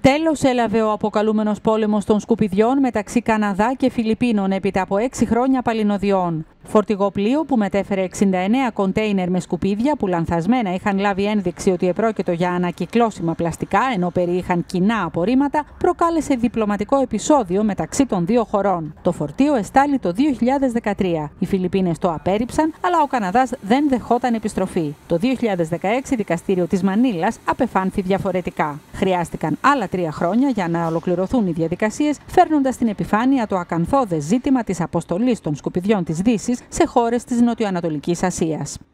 Τέλος έλαβε ο αποκαλούμενος πόλεμος των σκουπιδιών μεταξύ Καναδά και Φιλιππίνων έπειτα από 6 χρόνια παλινοδιών. Φορτηγό πλοίο που μετέφερε 69 κοντέινερ με σκουπίδια που λανθασμένα είχαν λάβει ένδειξη ότι επρόκειτο για ανακυκλώσιμα πλαστικά ενώ περιείχαν κοινά απορρίμματα, προκάλεσε διπλωματικό επεισόδιο μεταξύ των δύο χωρών. Το φορτίο εστάλει το 2013. Οι Φιλιππίνες το απέρριψαν, αλλά ο Καναδάς δεν δεχόταν επιστροφή. Το 2016 δικαστήριο της Μανίλας απεφάνθη διαφορετικά. Χρειάστηκαν άλλα 3 χρόνια για να ολοκληρωθούν οι διαδικασίες, φέρνοντας στην επιφάνεια το ακανθώδες ζήτημα της αποστολής των σκουπιδιών της Δύσης σε χώρες της Νοτιοανατολικής Ασίας.